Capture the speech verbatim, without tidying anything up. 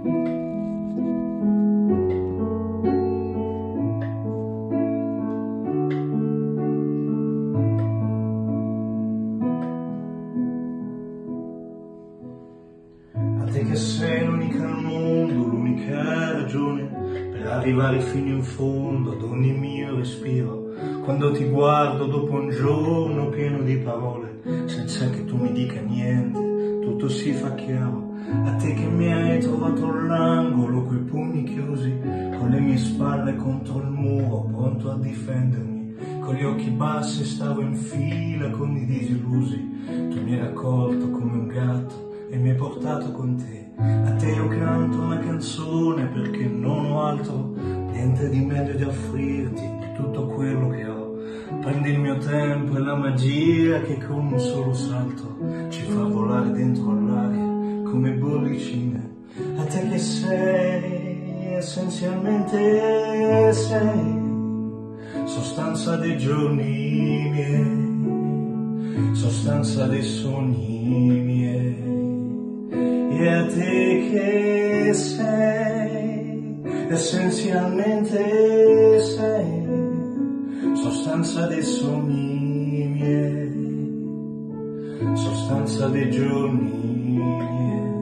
A te che sei l'unica al mondo, l'unica ragione per arrivare fino in fondo ad ogni mio respiro. Quando ti guardo dopo un giorno pieno di parole, senza che tu mi dica niente, tutto si fa chiaro. A te che mi hai trovato all'angolo, coi pugni chiusi, con le mie spalle contro il muro, pronto a difendermi. Con gli occhi bassi stavo in fila con i disillusi. Tu mi hai raccolto come un gatto e mi hai portato con te. A te io canto una canzone perché non ho altro, niente di meglio di offrirti di tutto quello che ho. Prendi il mio tempo e la magia che con un solo salto ci fa volare dentro all'aria come bollicine. A te che sei, essenzialmente sei sostanza dei giorni miei, sostanza dei sogni miei. E a te che sei, essenzialmente sei sostanza dei sogni miei, sostanza dei giorni miei.